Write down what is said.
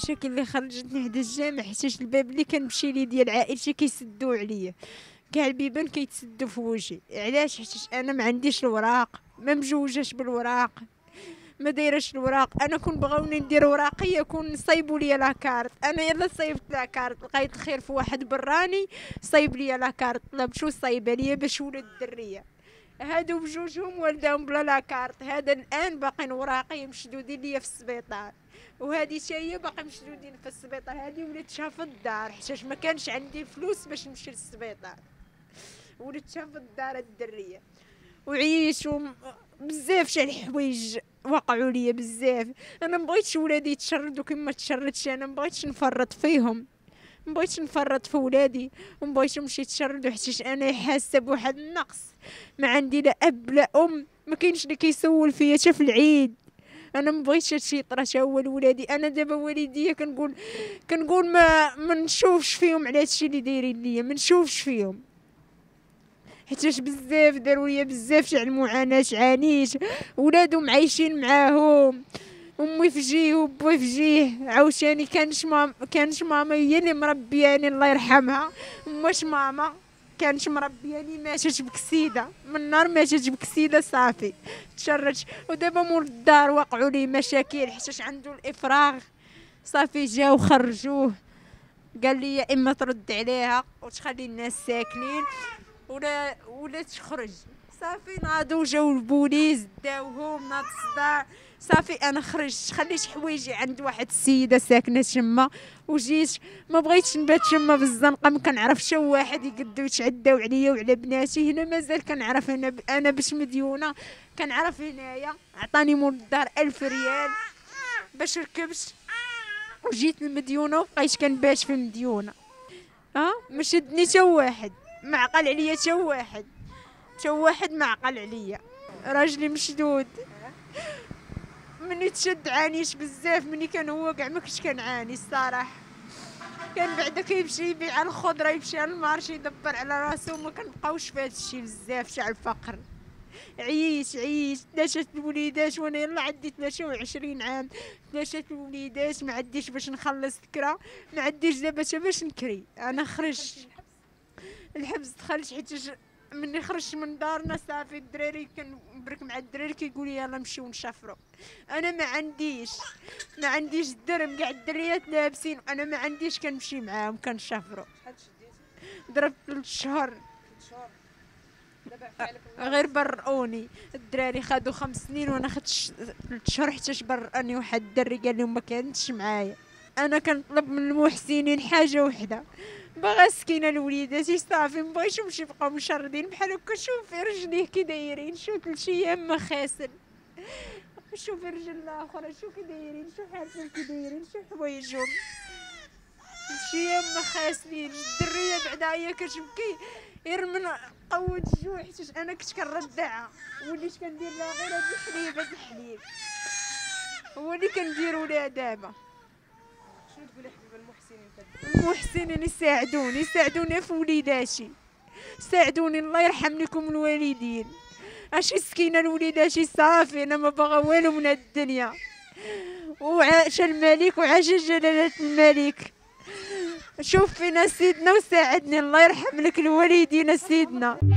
المشاكل اللي خرجتني حدا الجامع حيتاش الباب اللي كنمشي ليه ديال عائلتي كيسدوا عليا، كاع البيبان كيتسدوا في وجهي. علاش؟ حيتاش انا ما عنديش الوراق، ما مجوجاش بالوراق، ما دايرش الوراق. انا كون بغاوني ندير وراقيه كون صايبوا لي لاكارت، انا يلا صايبت لاكارت، لقيت الخير في واحد براني صايب لي لاكارت، طلب شو صايبه لي باش ولد الدريه. هادو بجوجهم والداهم بلا لاكارت، هذا الان باقين وراقي مشدودين ليا في السبيطار، وهذه شايه باقي مشدودين في السبيطار. هذه ولدتها في الدار حيتاش ما كانش عندي فلوس باش نمشي للسبيطار، ولدتها في الدار الدريه. وعيشوا بزاف شحال الحوايج وقعوا لي بزاف. انا مبغيتش ولادي يتشردوا كما تشردش، انا مبغيتش نفرط فيهم، مبغيتش نفرط في ولادي ومبغيتهمش يتشردوا، حيت انا حاسه بواحد النقص. ما عندي لا اب لا ام، ما كاينش اللي كيسول فيا حتى في العيد. انا مبغيتش هادشي يطرا حتى هو لولادي. انا دابا والديا كنقول ما نشوفش فيهم على هادشي اللي دايرين ليا، ما نشوفش فيهم، حيتاش بزاف داروا ليا بزاف تاع المعاناه. عانيت، ولادهم عايشين معاهم، امي في جيه وبوي في جيه، عاوتاني كانش ماما هي اللي مربياني الله يرحمها. واش ماما كانت مربياني، ماتت بكسيده، من نهار ماتت بكسيده صافي تشرجت. ودابا مول الدار وقعوا لي مشاكل حيتاش عنده الافراغ، صافي جاو خرجوه، قال لي يا اما ترد عليها وتخلي الناس ساكنين ولا تخرج. صافي ناضوا جاو البوليس داوهم، ناض الصداع. صافي انا خرجت، خليت حوايجي عند واحد السيده ساكنه تما وجيت. ما بغيتش نبات تما بالزنقه، ما كنعرف حتى واحد يقدو يتعداو عليا وعلى بناتي. هنا مازال كنعرف، انا باش مديونه كنعرف. هنايا عطاني مول الدار 1000 ريال باش ركبت وجيت المديونه وبقيت كنبات في المديونه. ما شدني حتى واحد، ما عقل عليا حتى واحد، حتى واحد ما عقل عليا. راجلي مشدود، مني تشد عانيت بزاف، مني كان هو كاع ما كنتش كنعاني الصراحه. كان بعدا كيمشي يبيع الخضره، يمشي على المارشي يدبر على راسو، ما كنبقاوش في هذا الشيء بزاف تاع الفقر. عييت 3 الوليدات وانا يلا عندي 23 عام، 3 الوليدات ما عنديش باش نخلص ذكرى، ما عنديش دابا حتى باش نكري. انا خرجت الحبس، دخلت حيت مني خرجت من دارنا صافي الدراري كنبرك مع الدراري كيقولوا يلا نمشيو نشافروا. انا ما عنديش درهم، كاع الدريات لابسين، انا ما عنديش، كنمشي معاهم كنشافروا. ضربت 3 شهور غير برؤوني. الدراري خدوا 5 سنين وانا خدت 3 شهور حتى براني واحد الدري قال لهم ما كانتش معايا. انا كنطلب من المحسنين حاجه وحده، باغا سكينه لوليداتي صافي، مبغيتهمش يبقاو مشردين بحال هكا. شوفي رجليه كي دايرين، شوف 3 ايام ما خاسل، شوفي رجل الاخرى شو كي دايرين، شو حالتهم كي دايرين، شو حوايجهم 3 ايام ما خاسلين. الدريه بعدا هي كتبكي غير من قوة الجوع، حيت انا كنت كنردعها وليت كندير لها غير هاد الحليب هو اللي كنديرو ليها دابا. شنو تقولي حبيبه المحسنين يساعدوني في وليداتي، ساعدوني الله يرحم لكم الوالدين. اشي سكينه لوليداتي صافي، انا ما باغا والو من هاد الدنيا. وعاش الملك وعاش جلاله الملك. شوف فينا سيدنا وساعدني، الله يرحم لك الوالدين سيدنا.